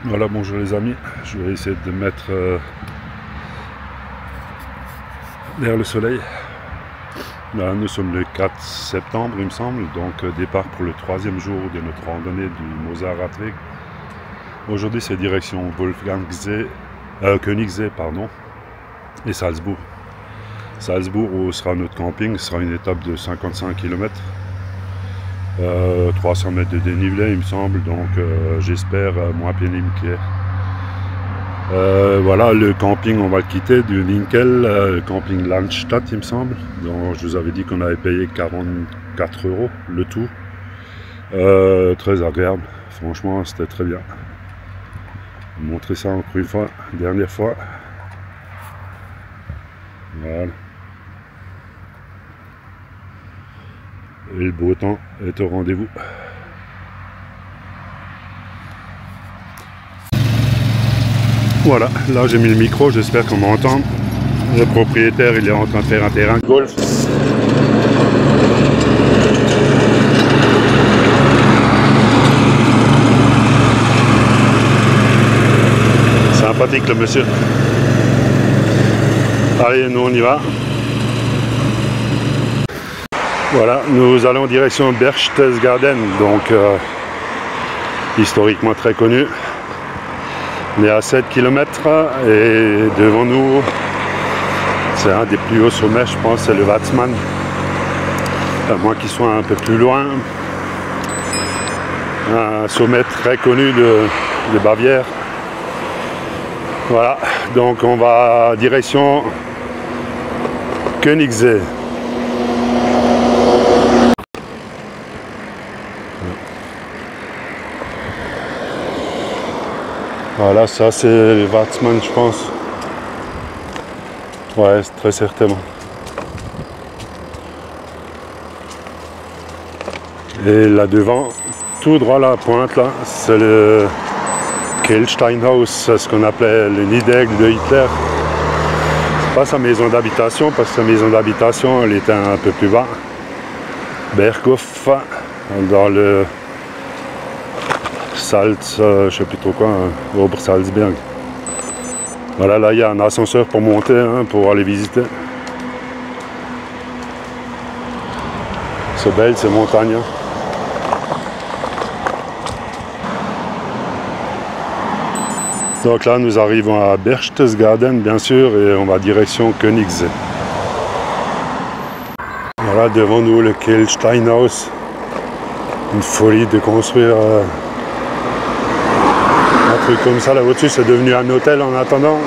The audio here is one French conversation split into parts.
Voilà, bonjour les amis, je vais essayer de mettre vers le soleil. Là, nous sommes le 4 septembre, il me semble, donc départ pour le 3e jour de notre randonnée du Moser-Radweg. Aujourd'hui, c'est direction Königssee, pardon, et Salzbourg. Salzbourg, où sera notre camping, sera une étape de 55 km. 300 mètres de dénivelé, il me semble, donc j'espère moins pénible qu'hier. Voilà, le camping, on va le quitter du Linkel, le camping Landstadt, il me semble. Donc, je vous avais dit qu'on avait payé 44 € le tout. Très agréable, franchement, c'était très bien. Je vais vous montrer ça encore une fois, dernière fois. Voilà. Et le beau temps est au rendez-vous. Voilà, là j'ai mis le micro, j'espère qu'on m'entend. Le propriétaire, il est en train de faire un terrain de golf. Sympathique le monsieur. Allez, nous on y va. Voilà, nous allons en direction Berchtesgaden, donc historiquement très connu. On est à 7 km et devant nous, c'est un des plus hauts sommets, je pense, c'est le Watzmann. À moins qu'il soit un peu plus loin. Un sommet très connu de Bavière. Voilà, donc on va direction Königssee. Voilà, ça c'est le Watzmann, je pense. Ouais, très certainement. Et là devant, tout droit là, pointe là, c'est le Kehlsteinhaus, c'est ce qu'on appelait le nid d'aigle de Hitler. C'est pas sa maison d'habitation, parce que sa maison d'habitation, elle était un peu plus bas. Berghof, dans le Salz, je sais plus trop quoi, Obersalzberg. Voilà, là il y a un ascenseur pour monter, pour aller visiter. C'est belle ces montagnes. Donc là nous arrivons à Berchtesgaden bien sûr et on va direction Königssee. Voilà devant nous le Kehlsteinhaus. Une folie de construire un truc comme ça là au-dessus, c'est devenu un hôtel en attendant.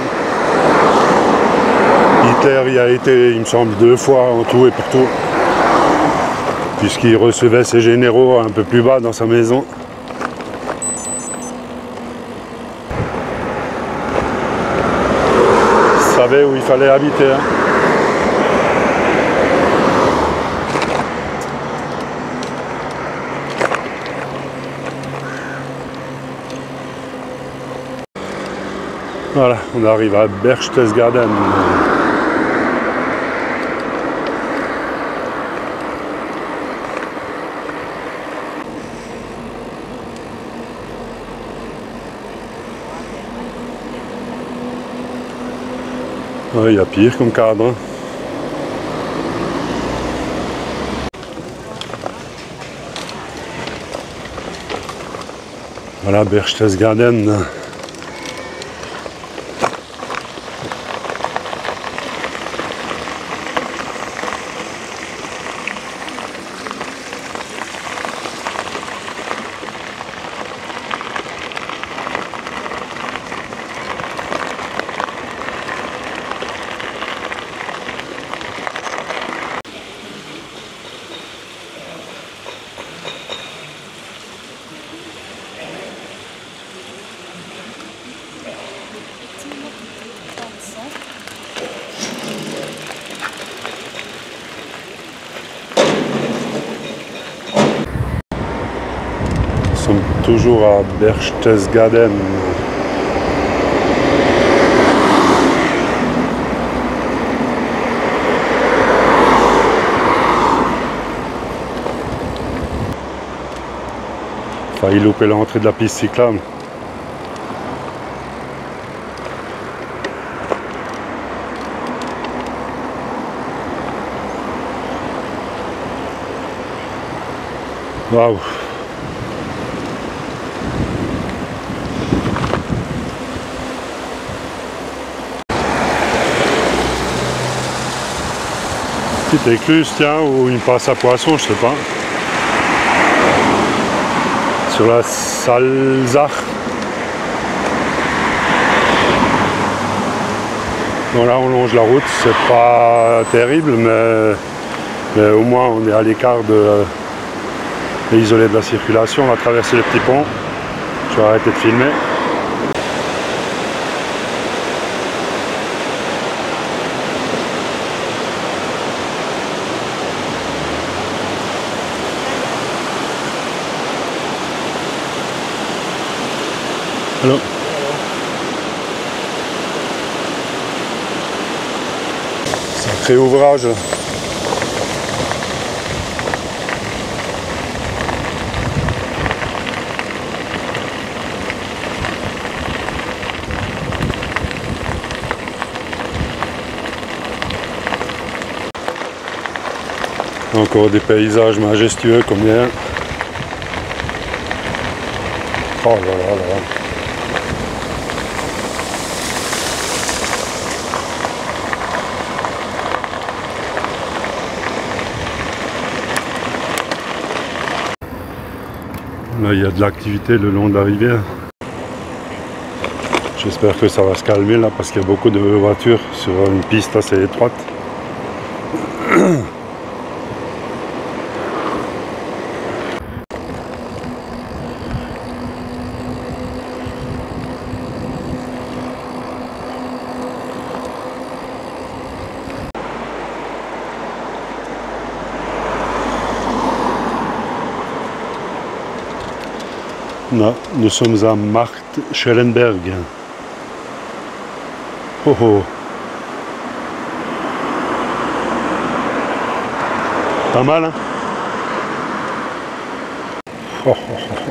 Hitler y a été, il me semble, 2 fois en tout et pour tout, puisqu'il recevait ses généraux un peu plus bas dans sa maison. Il savait où il fallait habiter. Voilà, on arrive à Berchtesgaden. Il y a pire comme cadre. Voilà, Berchtesgaden. Nous sommes toujours à Berchtesgaden. Failli louper l'entrée de la piste cyclable. Waouh! Petite écluse, tiens, ou une passe à poisson, je sais pas. Sur la Salzach. Bon, là on longe la route, c'est pas terrible, mais au moins on est à l'écart et isolé de la circulation. On va traverser le petit pont. Je vais arrêter de filmer. Allô. Sacré ouvrage. Encore des paysages majestueux comme hier. Oh là là là. Là, il y a de l'activité le long de la rivière. J'espère que ça va se calmer là parce qu'il y a beaucoup de voitures sur une piste assez étroite. Là, nous sommes à Marktschellenberg. Oh oh. Pas mal, hein? Oh, oh, oh.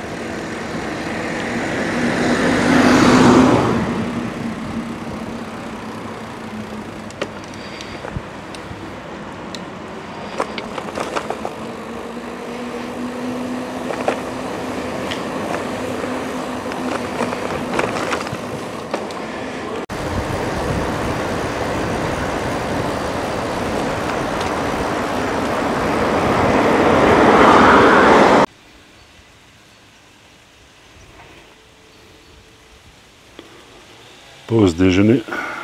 Pause déjeuner.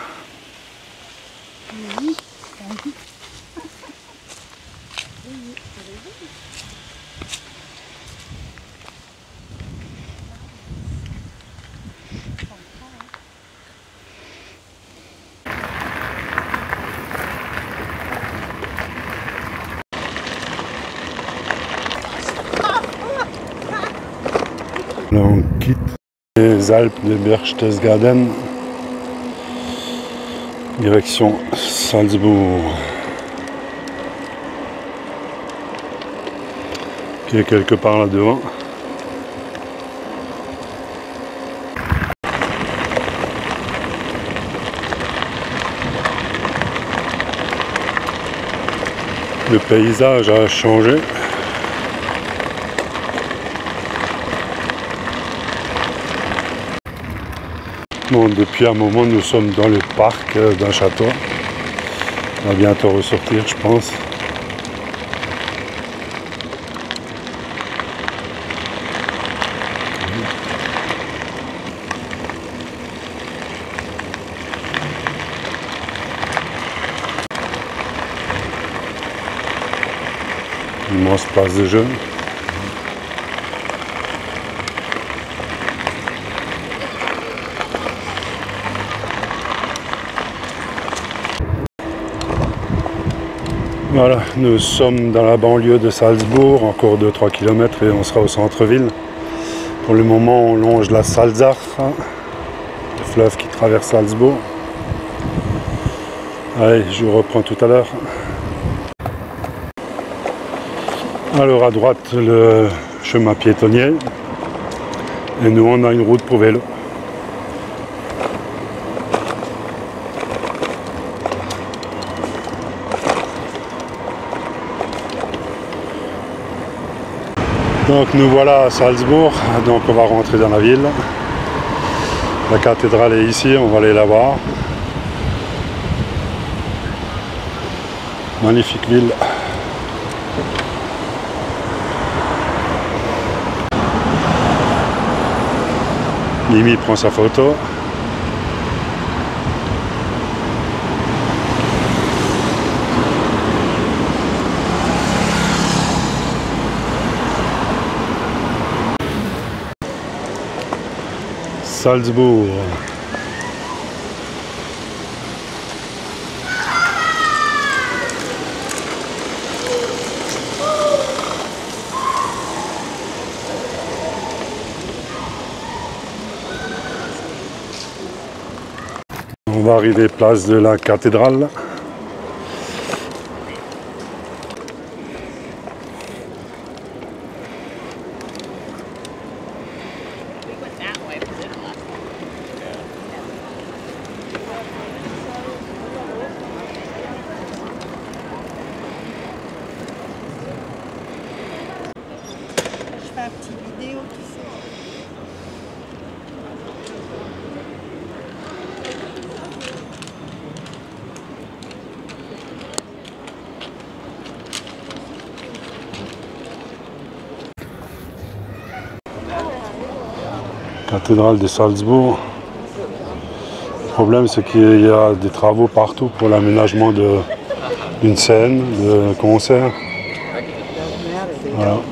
Là on quitte les Alpes de Berchtesgaden, direction Salzbourg, qui est quelque part là devant. Le paysage a changé. Bon, depuis un moment, nous sommes dans le parc d'un château. On va bientôt ressortir, je pense. Immense place de jeunes. Voilà, nous sommes dans la banlieue de Salzbourg, encore 2-3 km et on sera au centre-ville. Pour le moment, on longe la Salzach, le fleuve qui traverse Salzbourg. Allez, je vous reprends tout à l'heure. Alors à droite, le chemin piétonnier. Et nous, on a une route pour vélo. Donc nous voilà à Salzbourg, donc on va rentrer dans la ville. La cathédrale est ici, on va aller la voir. Magnifique ville. Mimi prend sa photo. Salzbourg. On va arriver place de la cathédrale. Je fais une petite vidéo tout ça. Cathédrale de Salzbourg. Le problème, c'est qu'il y a des travaux partout pour l'aménagement d'une scène, de concert. Voilà.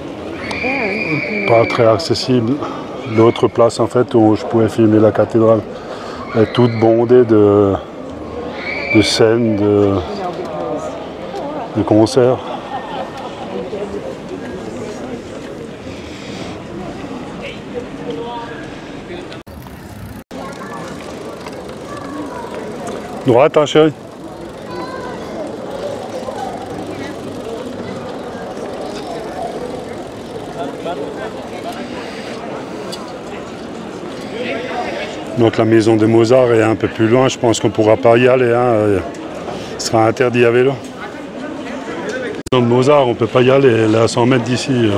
Pas très accessible. L'autre place, en fait, où je pouvais filmer la cathédrale, est toute bondée de scènes, de concerts. Droite, hein, chérie? Donc la maison de Mozart est un peu plus loin, je pense qu'on ne pourra pas y aller, hein. Ce sera interdit à vélo. La maison de Mozart, on ne peut pas y aller, elle est à 100 mètres d'ici.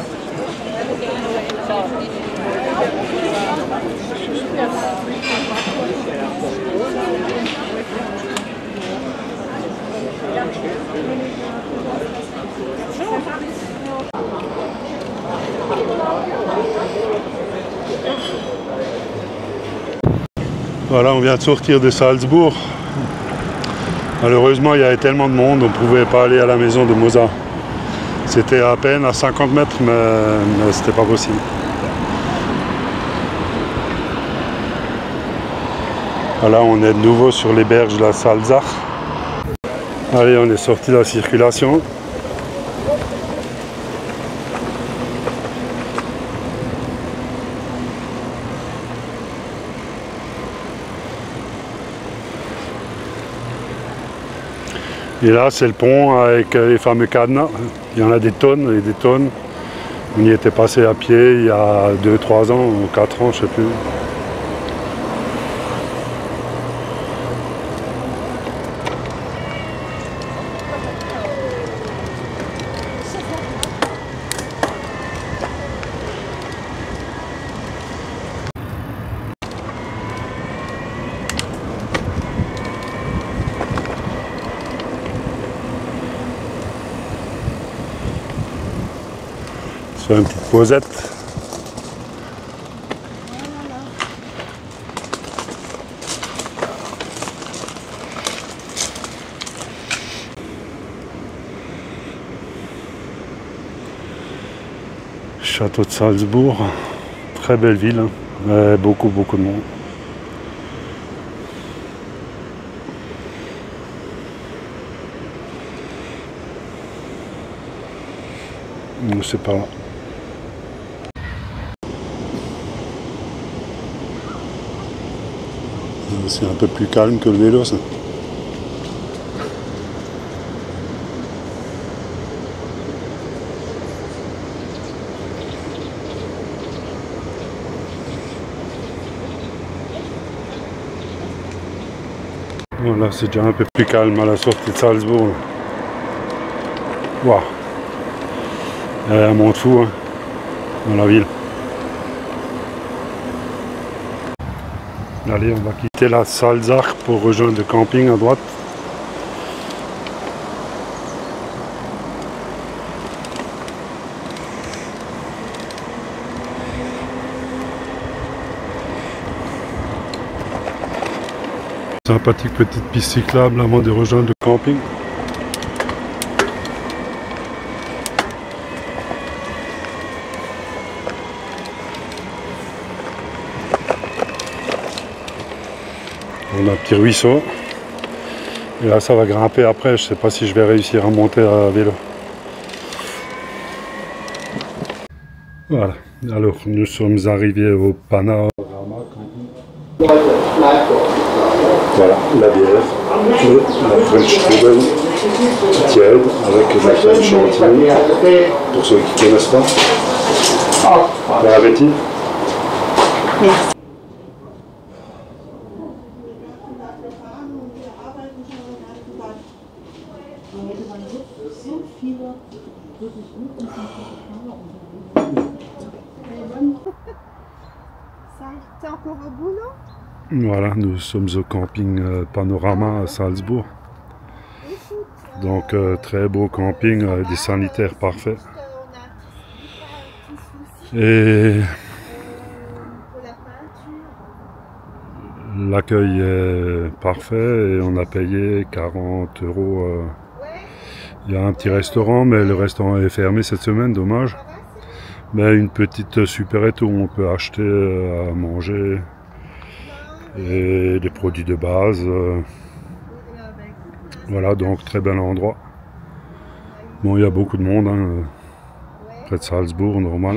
Voilà, on vient de sortir de Salzbourg. Malheureusement, il y avait tellement de monde, on ne pouvait pas aller à la maison de Mozart. C'était à peine à 50 mètres, mais c'était pas possible. Voilà, on est de nouveau sur les berges de la Salzach. Allez, on est sorti de la circulation. Et là, c'est le pont avec les fameux cadenas. Il y en a des tonnes et des tonnes. On y était passé à pied il y a 2-3 ans ou 4 ans, je ne sais plus. C'est une petite posette. Château de Salzbourg, très belle ville, hein. Beaucoup de monde. C'est par là. C'est un peu plus calme que le vélo, ça. Voilà, c'est déjà un peu plus calme à la sortie de Salzbourg. Waouh! Elle monte fou, hein. dans la ville. Allez, on va quitter la Salzach pour rejoindre le camping à droite. Sympathique petite piste cyclable avant de rejoindre le camping. On a un petit ruisseau. Et là ça va grimper après, je sais pas si je vais réussir à monter à vélo. Voilà, alors nous sommes arrivés au Panorama. Voilà, la bière, la French Strudel tiède avec la crème chantilly, pour ceux qui ne connaissent pas. Bon appétit. Merci. T'es encore au boulot? Voilà, nous sommes au camping Panorama à Salzbourg. Donc très beau camping avec des sanitaires parfaits. Et l'accueil est parfait et on a payé 40 €. Il y a un petit restaurant, mais le restaurant est fermé cette semaine, dommage. Mais une petite supérette où on peut acheter à manger et des produits de base. Voilà, donc très bel endroit. Bon, il y a beaucoup de monde, hein, près de Salzbourg, normal.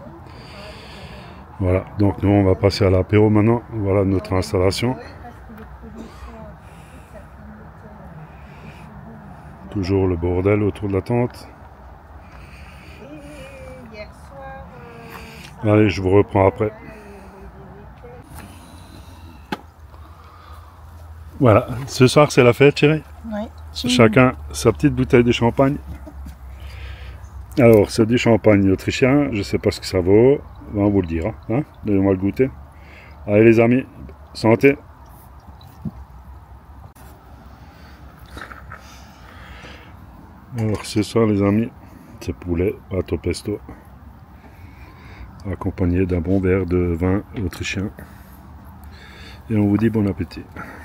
Voilà, donc nous on va passer à l'apéro maintenant. Voilà notre installation. Toujours le bordel autour de la tente. Allez, je vous reprends après. Voilà, ce soir c'est la fête, chérie. Oui. Chacun sa petite bouteille de champagne. Alors, c'est du champagne autrichien, je ne sais pas ce que ça vaut, on vous le dira, hein? Donnez-moi le goûter. Allez les amis, santé. Alors ce soir les amis, c'est poulet, pâte au pesto, accompagné d'un bon verre de vin autrichien. Et on vous dit bon appétit.